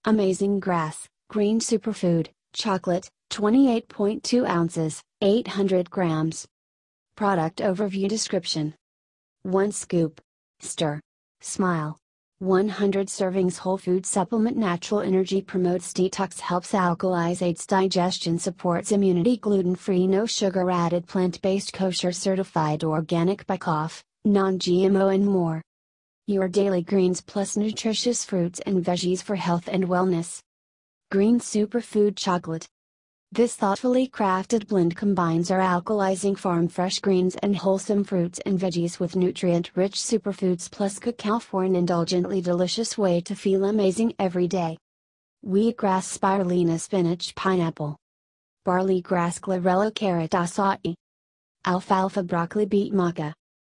Amazing grass, green superfood, chocolate, 28.2 ounces, 800 grams. Product overview description. 1 scoop. Stir. Smile. 100 servings whole food supplement natural energy promotes detox helps alkalize aids digestion supports immunity gluten-free no sugar added plant-based kosher certified organic by CCOF, non-GMO and more. Your daily greens plus nutritious fruits and veggies for health and wellness. Green superfood chocolate. This thoughtfully crafted blend combines our alkalizing farm-fresh greens and wholesome fruits and veggies with nutrient-rich superfoods plus cacao for an indulgently delicious way to feel amazing every day. Wheatgrass spirulina spinach pineapple. Barley grass chlorella carrot acai. Alfalfa broccoli beet maca.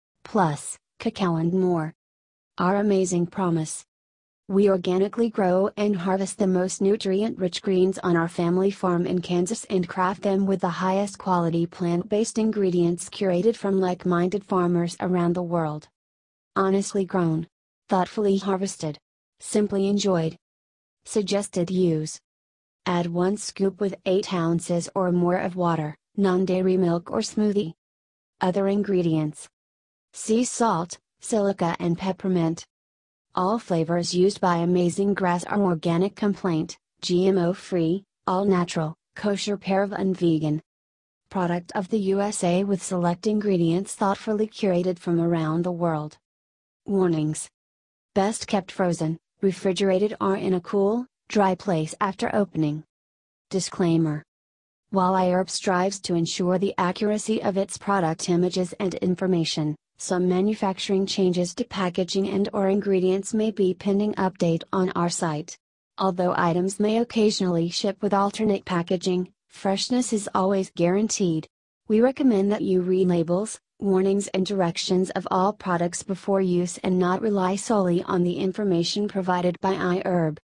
Plus, cacao and more. Our amazing promise. We organically grow and harvest the most nutrient-rich greens on our family farm in Kansas and craft them with the highest quality plant-based ingredients curated from like-minded farmers around the world. Honestly grown. Thoughtfully harvested. Simply enjoyed. Suggested use. Add 1 scoop with 8 ounces or more of water, non-dairy milk or smoothie. Other ingredients. Sea salt, silica and peppermint. All flavors used by Amazing Grass are organic complaint, GMO-free, all-natural, kosher paraben and vegan. Product of the USA with select ingredients thoughtfully curated from around the world. Warnings. Best kept frozen, refrigerated or in a cool, dry place after opening. Disclaimer. While iHerb strives to ensure the accuracy of its product images and information, some manufacturing changes to packaging and/or ingredients may be pending update on our site. Although items may occasionally ship with alternate packaging, freshness is always guaranteed. We recommend that you read labels, warnings and directions of all products before use and not rely solely on the information provided by iHerb.